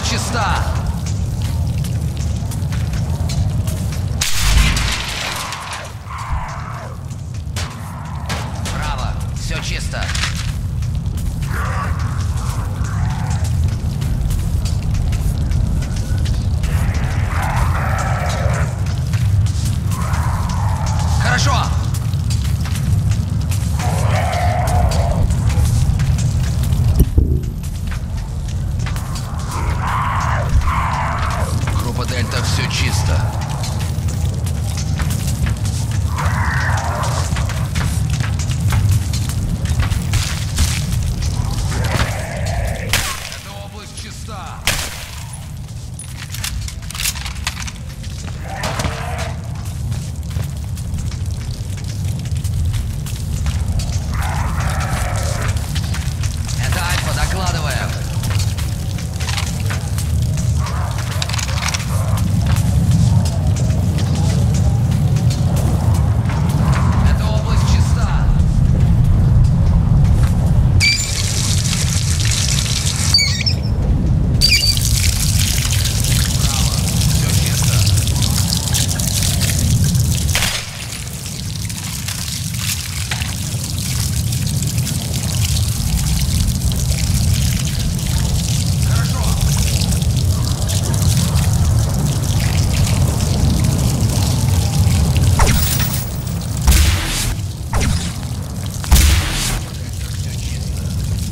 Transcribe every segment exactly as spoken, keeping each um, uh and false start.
чиста! Право, все чисто. Хорошо! Группа Дельта, все чисто. Эта область чиста. Это Альфа, докладываем. Эта область чиста. Браво, все чисто. Хорошо. Все чисто.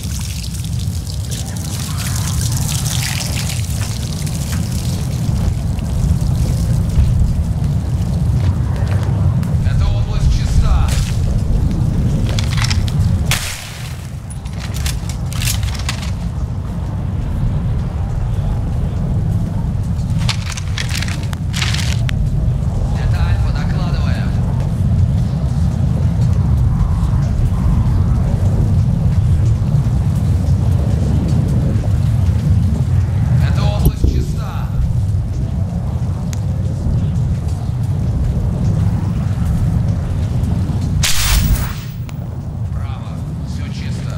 Эта область чиста. Это Альфа, докладываем. Эта область чиста. Право, все чисто.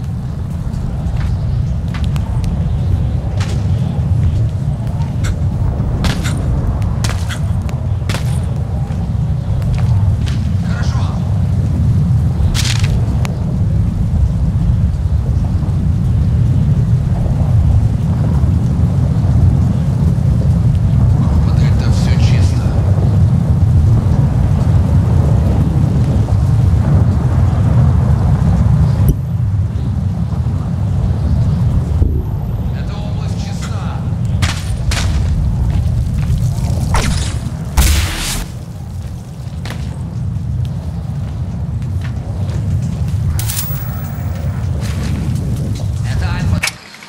Хорошо. Группа Дельта, все чисто. Эта область чиста. Это Альфа.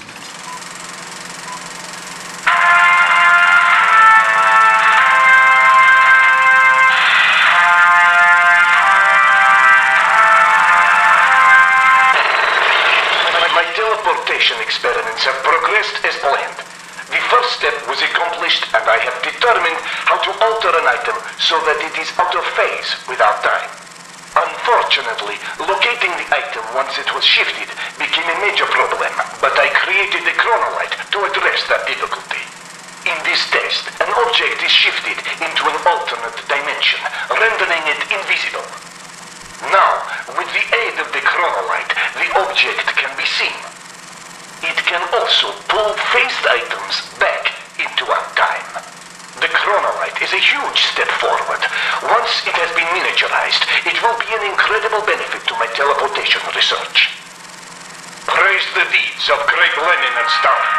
My teleportation experiments have progressed as planned. The first step was accomplished, and I have determined how to alter an item so that it is out of phase without time. Unfortunately, locating the item once it was shifted became a major problem, but I created a chronolite to address that difficulty. In this test, an object is shifted into an alternate dimension, rendering it invisible. Now, with the aid of the chronolite, the object can be seen. It can also pull phased items back into our time. The chronolite is a huge step forward. Once it has been miniaturized, it will be an incredible benefit to my teleportation research. Praise the deeds of great Lenin and Stalin.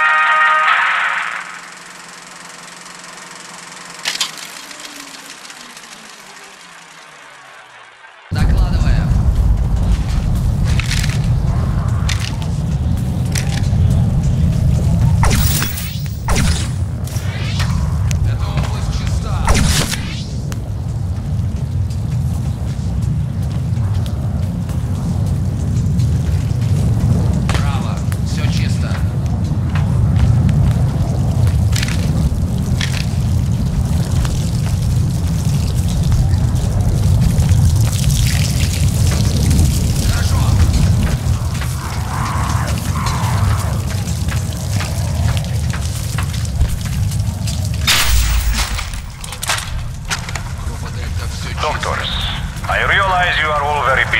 Докладываем. Эта область чиста. Право, все чисто.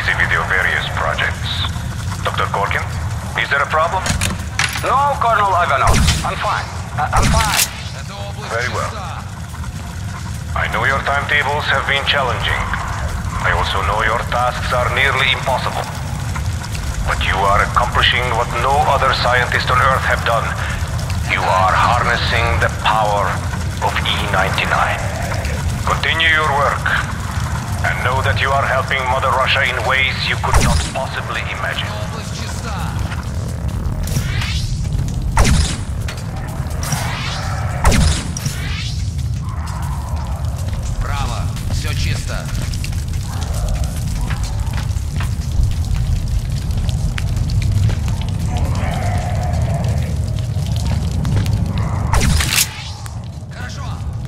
busy with your various projects. Doctor Korkin, is there a problem? No, Colonel Ivanov. I'm fine. I I'm fine. Эта область Very well. чиста. I know your timetables have been challenging. I also know your tasks are nearly impossible. But you are accomplishing what no other scientist on Earth have done. You are harnessing the power of E ninety-nine. Continue your work, and know that you are helping Mother Russia in ways you could not possibly imagine. Эта область чиста. Право, все чисто. Хорошо.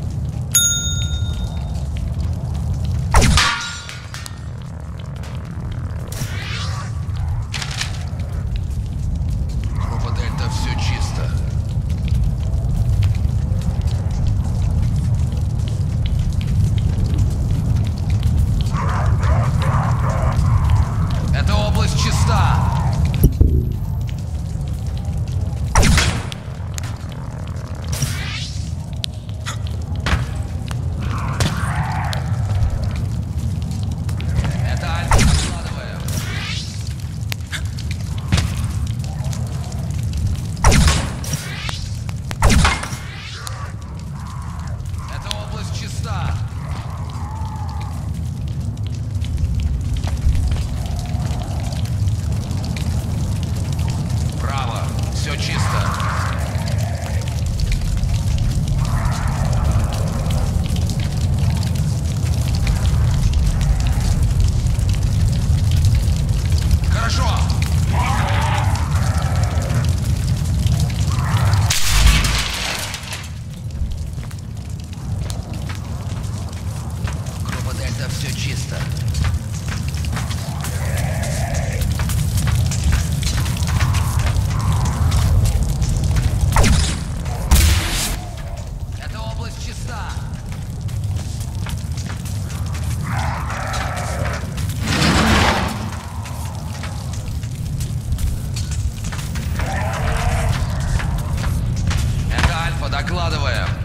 Группа Дельта, все чисто. Эта область чиста. Это Альфа, докладываю. Эта область чиста. Право, все чисто. Хорошо. Группа Дельта, все чисто. Эта область чиста. Это Альфа, докладываем.